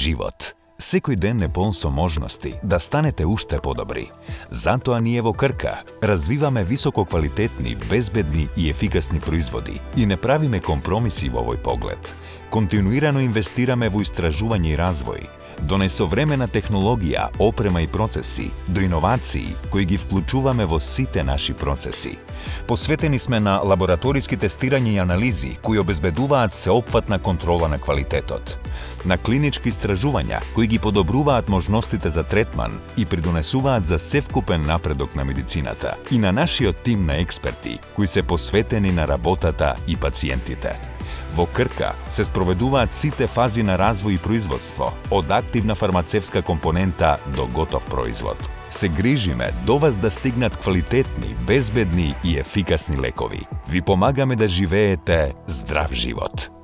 живот. Секој ден е полн со можности да станете уште подобри. Затоа ние во Крка развиваме висококвалитетни, безбедни и ефикасни производи и не правиме компромиси во овој поглед. Континуирано инвестираме во истражување и развој, до несовремена технологија, опрема и процеси, до иновации кои ги вклучуваме во сите наши процеси. Посветени сме на лабораториски тестирања и анализи кои обезбедуваат сеопфатна контрола на квалитетот, на клинички истражувања кои ги подобруваат можностите за третман и придонесуваат за севкупен напредок на медицината, и на нашиот тим на експерти кои се посветени на работата и пациентите. Во Крка се спроведуваат сите фази на развој и производство, од активна фармацевска компонента до готов производ. Се грижиме до вас да стигнат квалитетни, безбедни и ефикасни лекови. Ви помагаме да живеете здрав живот.